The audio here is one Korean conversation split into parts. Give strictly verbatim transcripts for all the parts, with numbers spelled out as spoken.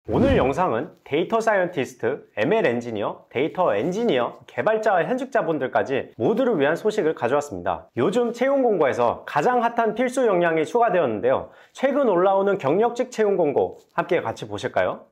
오늘 영상은 데이터 사이언티스트, 엠엘 엔지니어, 데이터 엔지니어, 개발자와 현직자분들까지 모두를 위한 소식을 가져왔습니다. 요즘 채용 공고에서 가장 핫한 필수 역량이 추가되었는데요. 최근 올라오는 경력직 채용 공고 함께 같이 보실까요?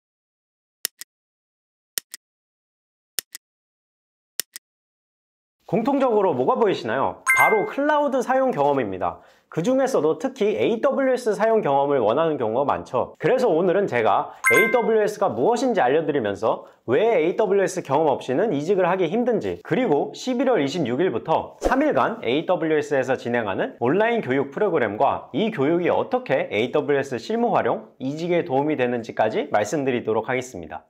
공통적으로 뭐가 보이시나요? 바로 클라우드 사용 경험입니다. 그 중에서도 특히 에이더블유에스 사용 경험을 원하는 경우가 많죠. 그래서 오늘은 제가 에이더블유에스가 무엇인지 알려드리면서 왜 에이더블유에스 경험 없이는 이직을 하기 힘든지, 그리고 십일월 이십육일부터 삼 일간 에이더블유에스에서 진행하는 온라인 교육 프로그램과 이 교육이 어떻게 에이더블유에스 실무 활용, 이직에 도움이 되는지까지 말씀드리도록 하겠습니다.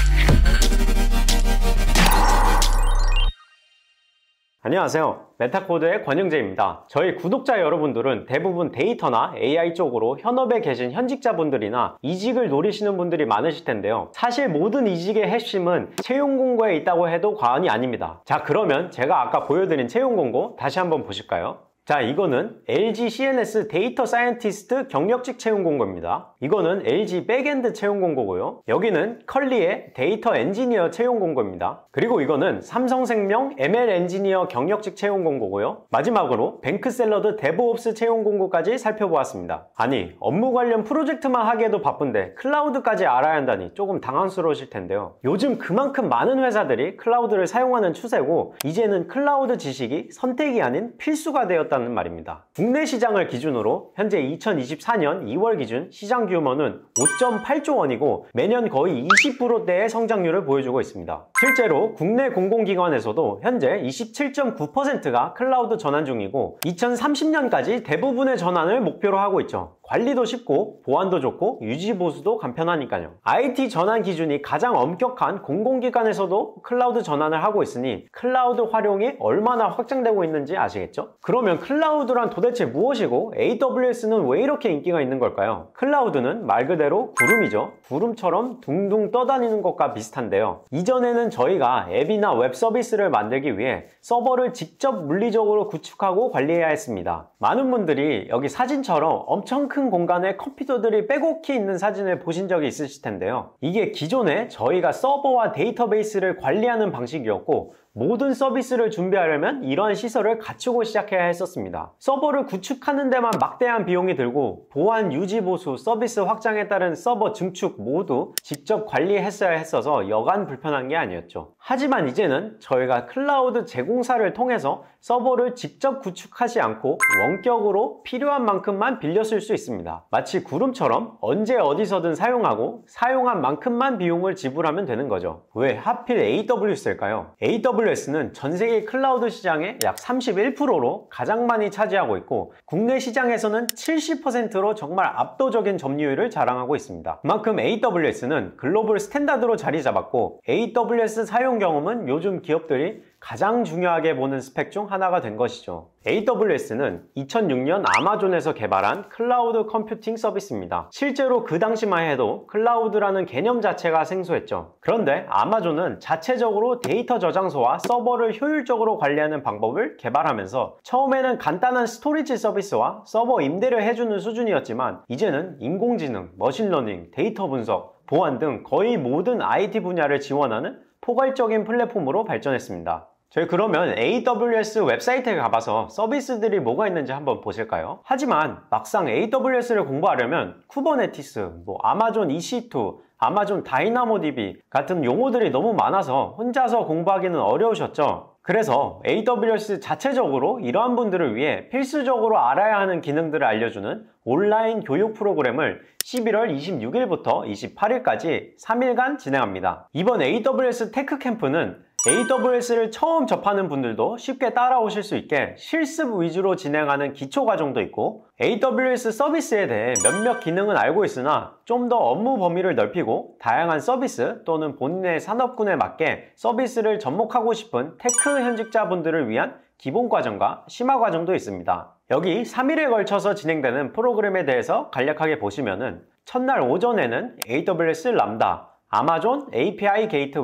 안녕하세요. 메타코드의 권영재입니다. 저희 구독자 여러분들은 대부분 데이터나 에이아이 쪽으로 현업에 계신 현직자분들이나 이직을 노리시는 분들이 많으실 텐데요. 사실 모든 이직의 핵심은 채용 공고에 있다고 해도 과언이 아닙니다. 자, 그러면 제가 아까 보여드린 채용 공고 다시 한번 보실까요? 자, 이거는 엘지 씨엔에스 데이터 사이언티스트 경력직 채용 공고입니다. 이거는 엘지 백엔드 채용 공고고요. 여기는 컬리의 데이터 엔지니어 채용 공고입니다. 그리고 이거는 삼성생명 엠엘 엔지니어 경력직 채용 공고고요. 마지막으로 뱅크샐러드 데브옵스 채용 공고까지 살펴보았습니다. 아니, 업무 관련 프로젝트만 하기에도 바쁜데 클라우드까지 알아야 한다니 조금 당황스러우실 텐데요. 요즘 그만큼 많은 회사들이 클라우드를 사용하는 추세고, 이제는 클라우드 지식이 선택이 아닌 필수가 되었다 는 말입니다. 국내 시장을 기준으로 현재 이천이십사년 이월 기준 시장 규모는 오 점 팔조 원이고 매년 거의 이십 퍼센트대의 성장률을 보여주고 있습니다. 실제로 국내 공공기관에서도 현재 이십칠 점 구 퍼센트가 클라우드 전환 중이고 이천삼십년까지 대부분의 전환을 목표로 하고 있죠. 관리도 쉽고 보안도 좋고 유지 보수도 간편하니까요. 아이티 전환 기준이 가장 엄격한 공공기관에서도 클라우드 전환을 하고 있으니 클라우드 활용이 얼마나 확장되고 있는지 아시겠죠? 그러면 클라우드란 도대체 무엇이고 에이더블유에스는 왜 이렇게 인기가 있는 걸까요? 클라우드는 말 그대로 구름이죠. 구름처럼 둥둥 떠다니는 것과 비슷한데요. 이전에는 저희가 앱이나 웹 서비스를 만들기 위해 서버를 직접 물리적으로 구축하고 관리해야 했습니다. 많은 분들이 여기 사진처럼 엄청 큰 공간에 컴퓨터들이 빼곡히 있는 사진을 보신 적이 있으실 텐데요. 이게 기존에 저희가 서버와 데이터베이스를 관리하는 방식이었고, 모든 서비스를 준비하려면 이러한 시설을 갖추고 시작해야 했었습니다. 서버를 구축하는 데만 막대한 비용이 들고 보안, 유지, 보수, 서비스 확장에 따른 서버 증축 모두 직접 관리했어야 했어서 여간 불편한 게 아니었죠. 하지만 이제는 저희가 클라우드 제공사를 통해서 서버를 직접 구축하지 않고 원격으로 필요한 만큼만 빌려 쓸 수 있습니다. 마치 구름처럼 언제 어디서든 사용하고 사용한 만큼만 비용을 지불하면 되는 거죠. 왜 하필 에이더블유에스일까요? 에이더블유에스는 전세계 클라우드 시장의 약 삼십일 퍼센트로 가장 많이 차지하고 있고, 국내 시장에서는 칠십 퍼센트로 정말 압도적인 점유율을 자랑하고 있습니다. 그만큼 에이더블유에스는 글로벌 스탠다드로 자리 잡았고, 에이더블유에스 사용 경험은 요즘 기업들이 가장 중요하게 보는 스펙 중 하나가 된 것이죠. 에이더블유에스는 이천육년 아마존에서 개발한 클라우드 컴퓨팅 서비스입니다. 실제로 그 당시만 해도 클라우드라는 개념 자체가 생소했죠. 그런데 아마존은 자체적으로 데이터 저장소와 서버를 효율적으로 관리하는 방법을 개발하면서 처음에는 간단한 스토리지 서비스와 서버 임대를 해주는 수준이었지만, 이제는 인공지능, 머신러닝, 데이터 분석, 보안 등 거의 모든 아이티 분야를 지원하는 포괄적인 플랫폼으로 발전했습니다. 저희 그러면 에이더블유에스 웹사이트에 가봐서 서비스들이 뭐가 있는지 한번 보실까요? 하지만 막상 에이더블유에스를 공부하려면 쿠버네티스, 뭐 아마존 이씨투, 아마존 다이나모디비 같은 용어들이 너무 많아서 혼자서 공부하기는 어려우셨죠? 그래서 에이더블유에스 자체적으로 이러한 분들을 위해 필수적으로 알아야 하는 기능들을 알려주는 온라인 교육 프로그램을 십일월 이십육일부터 이십팔일까지 삼 일간 진행합니다. 이번 에이더블유에스 테크 캠프는 에이더블유에스를 처음 접하는 분들도 쉽게 따라오실 수 있게 실습 위주로 진행하는 기초 과정도 있고, 에이더블유에스 서비스에 대해 몇몇 기능은 알고 있으나 좀 더 업무 범위를 넓히고 다양한 서비스 또는 본인의 산업군에 맞게 서비스를 접목하고 싶은 테크 현직자분들을 위한 기본 과정과 심화 과정도 있습니다. 여기 삼 일에 걸쳐서 진행되는 프로그램에 대해서 간략하게 보시면은, 첫날 오전에는 에이더블유에스 람다, 아마존 에이피아이 게이트웨이,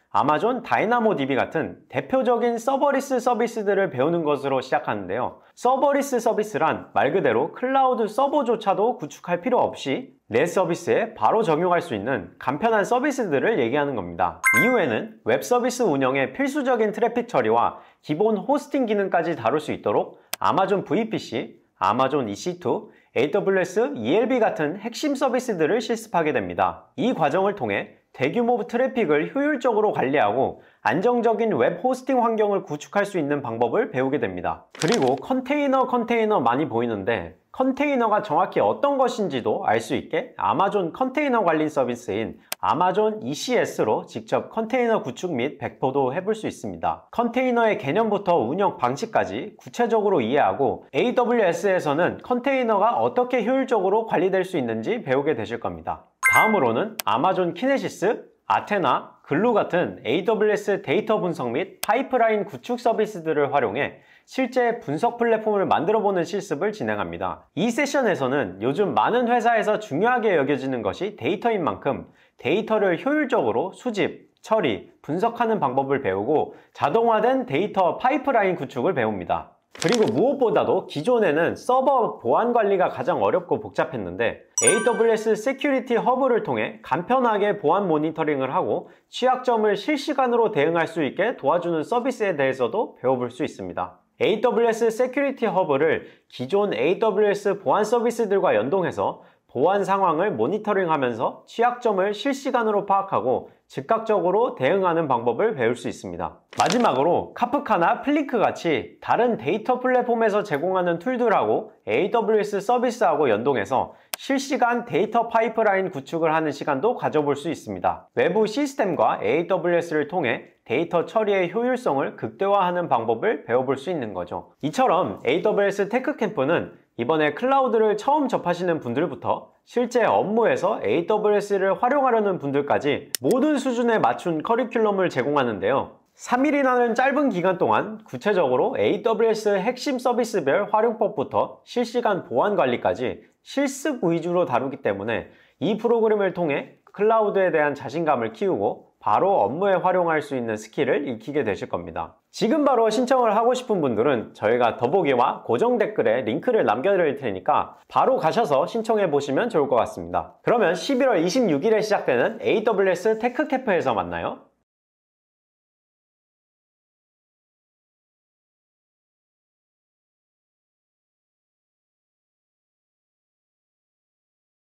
아마존 다이나모디비 같은 대표적인 서버리스 서비스들을 배우는 것으로 시작하는데요. 서버리스 서비스란 말 그대로 클라우드 서버조차도 구축할 필요 없이 내 서비스에 바로 적용할 수 있는 간편한 서비스들을 얘기하는 겁니다. 이후에는 웹 서비스 운영의 필수적인 트래픽 처리와 기본 호스팅 기능까지 다룰 수 있도록 아마존 브이피씨, 아마존 이씨투, 에이더블유에스 이엘비 같은 핵심 서비스들을 실습하게 됩니다. 이 과정을 통해 대규모 트래픽을 효율적으로 관리하고 안정적인 웹 호스팅 환경을 구축할 수 있는 방법을 배우게 됩니다. 그리고 컨테이너 컨테이너 많이 보이는데 컨테이너가 정확히 어떤 것인지도 알 수 있게 아마존 컨테이너 관리 서비스인 아마존 이씨에스로 직접 컨테이너 구축 및 배포도 해볼 수 있습니다. 컨테이너의 개념부터 운영 방식까지 구체적으로 이해하고 에이더블유에스에서는 컨테이너가 어떻게 효율적으로 관리될 수 있는지 배우게 되실 겁니다. 다음으로는 아마존 키네시스, 아테나, 글루 같은 에이더블유에스 데이터 분석 및 파이프라인 구축 서비스들을 활용해 실제 분석 플랫폼을 만들어보는 실습을 진행합니다. 이 세션에서는 요즘 많은 회사에서 중요하게 여겨지는 것이 데이터인 만큼 데이터를 효율적으로 수집, 처리, 분석하는 방법을 배우고 자동화된 데이터 파이프라인 구축을 배웁니다. 그리고 무엇보다도 기존에는 서버 보안 관리가 가장 어렵고 복잡했는데 에이더블유에스 세큐리티 허브를 통해 간편하게 보안 모니터링을 하고 취약점을 실시간으로 대응할 수 있게 도와주는 서비스에 대해서도 배워볼 수 있습니다. 에이더블유에스 세큐리티 허브를 기존 에이더블유에스 보안 서비스들과 연동해서 보안 상황을 모니터링하면서 취약점을 실시간으로 파악하고 즉각적으로 대응하는 방법을 배울 수 있습니다. 마지막으로 카프카나 플링크 같이 다른 데이터 플랫폼에서 제공하는 툴들하고 에이더블유에스 서비스하고 연동해서 실시간 데이터 파이프라인 구축을 하는 시간도 가져볼 수 있습니다. 외부 시스템과 에이더블유에스를 통해 데이터 처리의 효율성을 극대화하는 방법을 배워볼 수 있는 거죠. 이처럼 에이더블유에스 테크캠프는 이번에 클라우드를 처음 접하시는 분들부터 실제 업무에서 에이더블유에스를 활용하려는 분들까지 모든 수준에 맞춘 커리큘럼을 제공하는데요. 삼 일이라는 짧은 기간 동안 구체적으로 에이더블유에스 핵심 서비스별 활용법부터 실시간 보안 관리까지 실습 위주로 다루기 때문에 이 프로그램을 통해 클라우드에 대한 자신감을 키우고 바로 업무에 활용할 수 있는 스킬을 익히게 되실 겁니다. 지금 바로 신청을 하고 싶은 분들은 저희가 더보기와 고정 댓글에 링크를 남겨드릴 테니까 바로 가셔서 신청해 보시면 좋을 것 같습니다. 그러면 십일월 이십육일에 시작되는 에이더블유에스 테크캠프에서 만나요.